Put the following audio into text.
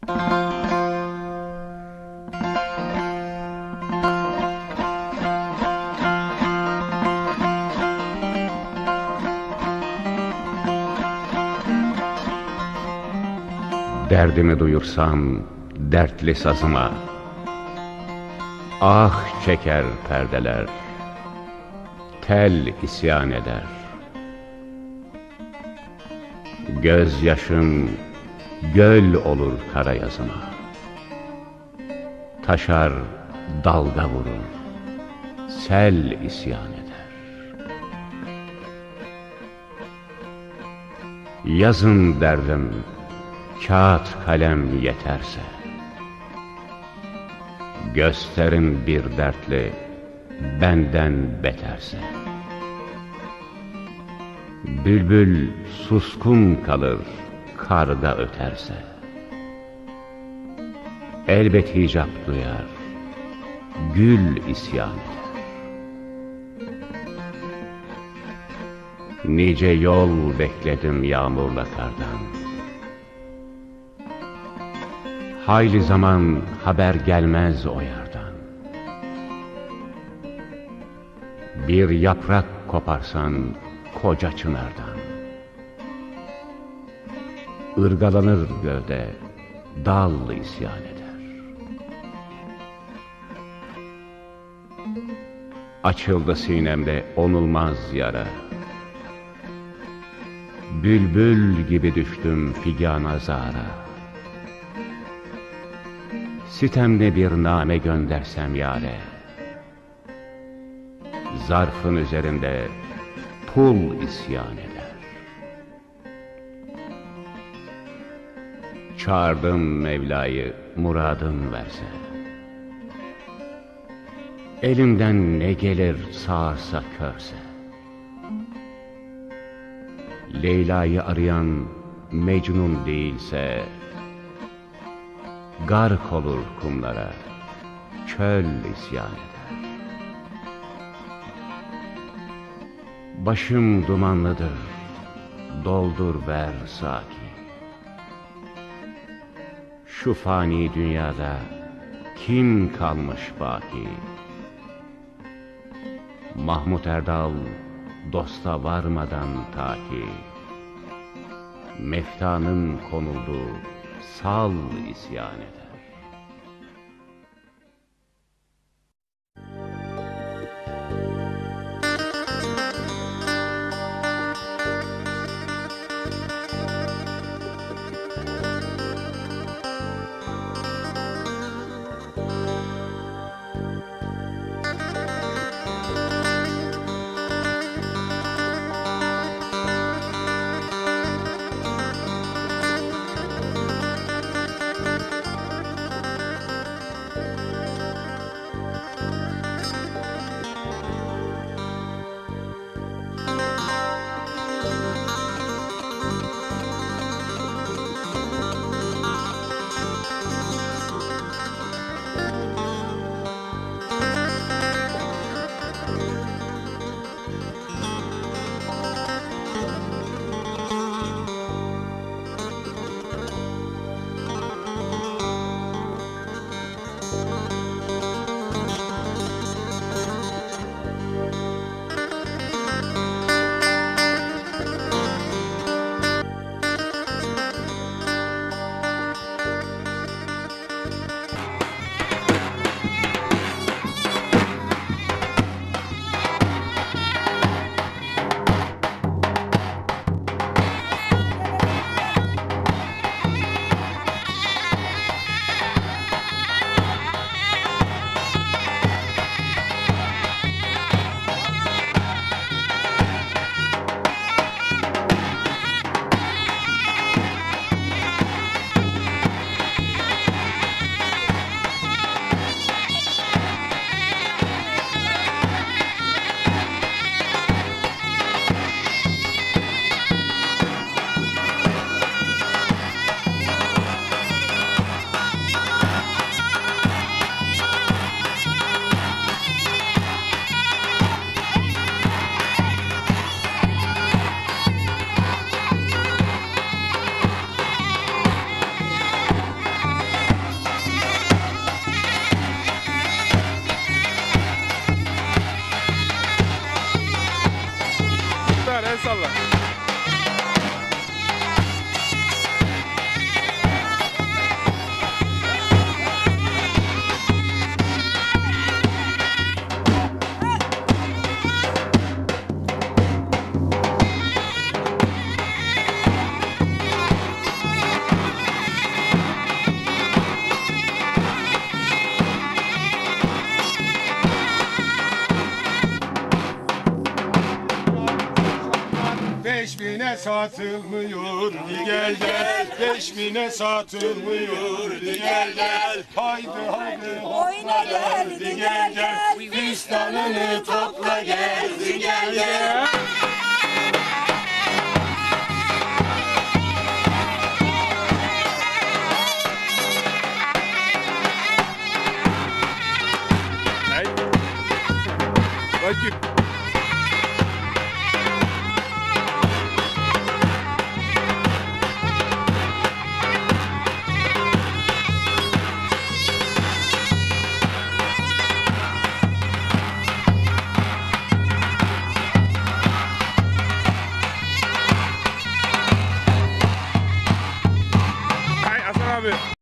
Derdimi duyursam dertli sazıma, ah çeker perdeler, tel isyan eder. Gözyaşım göl olur kara yazıma, taşar dalga vurur, sel isyan eder. Yazın derdim, kağıt kalem yeterse, gösterin bir dertli benden beterse. Bülbül suskun kalır karga öterse, elbet hicap duyar, gül isyan eder. Nice yol bekledim yağmurla kardan, hayli zaman haber gelmez o yardan. Bir yaprak koparsan koca çınardan, ırgalanır gövde, dal isyan eder. Açıldı sinemde onulmaz yara, bülbül gibi düştüm figana zara. Sitemli bir name göndersem yâre, zarfın üzerinde pul isyan eder. Çağırdım Mevla'yı muradım verse, elimden ne gelir sağırsa körse. Leyla'yı arayan Mecnun değilse, gark olur kumlara, çöl isyan eder. Başım dumanlıdır, doldur ver saki. Şu fani dünyada kim kalmış baki? Mahmut Erdal dosta varmadan ta ki, meftanın konuldu sal isyan eder. satılmıyor, gel gel. 5000'e satılmıyor, gel gel. Haydi haydi Oyna geldi gel gel. fistanını topla geldi gel gel. Bakayım. Hay Hasan abi.